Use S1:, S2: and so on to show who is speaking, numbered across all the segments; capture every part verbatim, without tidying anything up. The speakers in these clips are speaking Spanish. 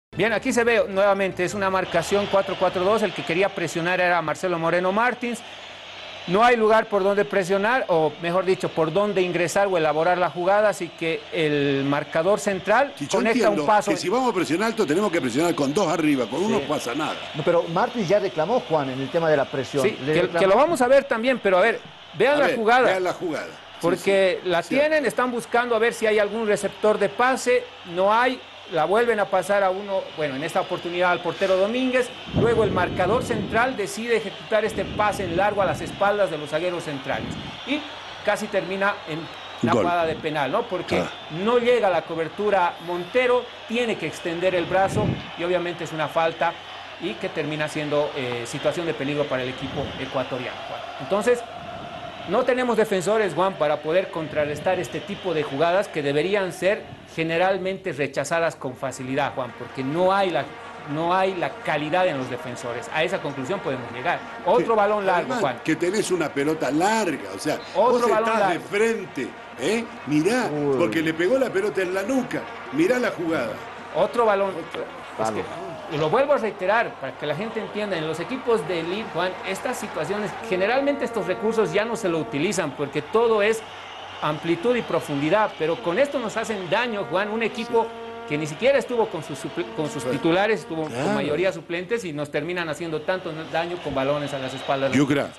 S1: Bien, aquí se ve nuevamente, es una marcación cuatro cuatro dos, el que quería presionar era Marcelo Moreno Martins. No hay lugar por donde presionar, o mejor dicho, por donde ingresar o elaborar la jugada, así que el marcador central
S2: si
S1: conecta un paso.
S2: Que si vamos a presionar alto, tenemos que presionar con dos arriba, con sí. uno pasa nada.
S3: No, pero Martins ya reclamó, Juan, en el tema de la presión.
S1: Sí, que, que lo vamos a ver también, pero a ver, vean
S2: a
S1: la
S2: ver,
S1: jugada.
S2: Vean la jugada.
S1: Porque
S2: sí, sí,
S1: la
S2: cierto.
S1: tienen, están buscando a ver si hay algún receptor de pase, no hay, la vuelven a pasar a uno, bueno, en esta oportunidad al portero Domínguez, luego el marcador central decide ejecutar este pase en largo a las espaldas de los zagueros centrales y casi termina en una
S2: Gol.
S1: jugada de penal, ¿no? Porque
S2: ah.
S1: no llega a la cobertura Montero, tiene que extender el brazo y obviamente es una falta y que termina siendo eh, situación de peligro para el equipo ecuatoriano. Entonces, no tenemos defensores, Juan, para poder contrarrestar este tipo de jugadas que deberían ser generalmente rechazadas con facilidad, Juan, porque no hay la, no hay la calidad en los defensores. A esa conclusión podemos llegar. Otro
S2: que,
S1: balón largo,
S2: además,
S1: Juan.
S2: Que tenés una pelota larga, o sea,
S1: Otro
S2: vos
S1: balón
S2: estás
S1: largo.
S2: de frente, ¿eh? Mirá, Uy. porque le pegó la pelota en la nuca. Mirá la jugada.
S1: Otro balón. Es que, y lo vuelvo a reiterar para que la gente entienda, en los equipos de elite, Juan, estas situaciones, generalmente estos recursos ya no se lo utilizan porque todo es amplitud y profundidad, pero con esto nos hacen daño, Juan, un equipo que ni siquiera estuvo con sus, con sus titulares, estuvo claro. con mayoría suplentes y nos terminan haciendo tanto daño con balones a las espaldas.
S2: Yo creo.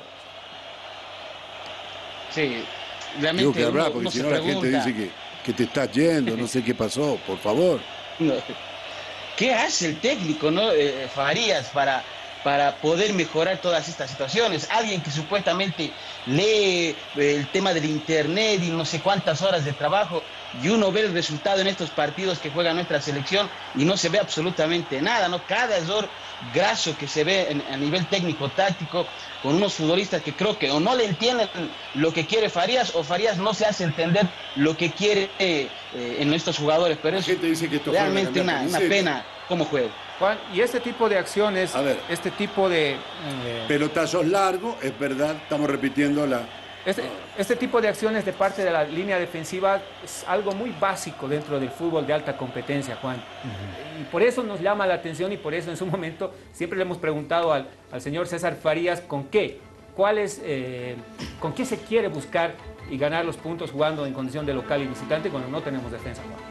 S4: Sí, realmente
S2: Digo que habrá,
S4: uno,
S2: porque
S4: uno
S2: si no
S4: se
S2: la gente dice que, que te estás yendo, no sé qué pasó, por favor.
S4: No. ¿Qué hace el técnico, no, eh, Farías, para, para poder mejorar todas estas situaciones? Alguien que supuestamente lee el tema del internet y no sé cuántas horas de trabajo, y uno ve el resultado en estos partidos que juega nuestra selección y no se ve absolutamente nada, ¿no? Cada error graso que se ve en, a nivel técnico-táctico, con unos futbolistas que creo que o no le entienden lo que quiere Farías, o Farías no se hace entender lo que quiere eh, en estos jugadores, pero es
S2: dice que esto
S4: realmente una, una pena cómo juega.
S1: Juan, y este tipo de acciones,
S2: a ver,
S1: este tipo de... Eh,
S2: pelotazos largos, es verdad, estamos repitiendo la...
S1: Este, este tipo de acciones de parte de la línea defensiva es algo muy básico dentro del fútbol de alta competencia, Juan. Uh-huh. Y por eso nos llama la atención y por eso en su momento siempre le hemos preguntado al, al señor César Farías con qué, cuál es, eh, con qué se quiere buscar y ganar los puntos jugando en condición de local y visitante cuando no tenemos defensa, Juan.